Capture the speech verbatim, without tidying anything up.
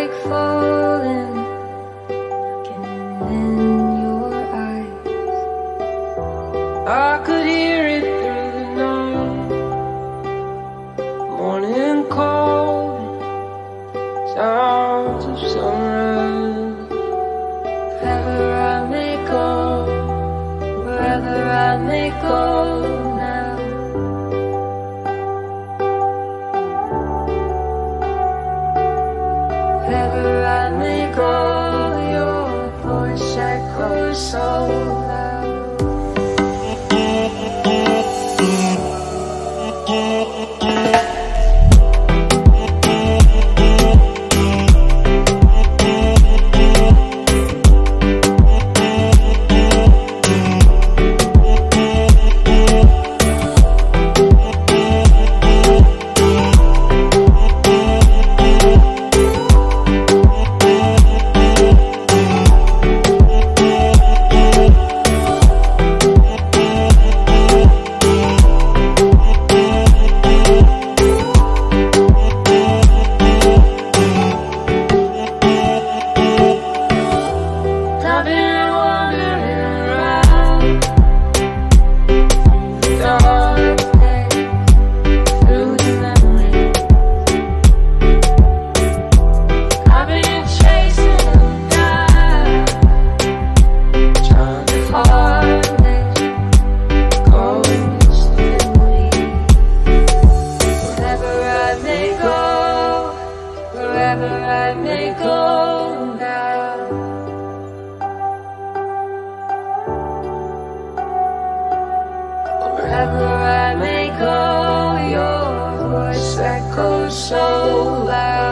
like falling again in your eyes. I could hear it through the night, morning cold, sounds of sunrise. Wherever I may go, wherever I may go now. Wherever I may go, your voice echoes so loud. Wherever I may go, your voice echoes so loud.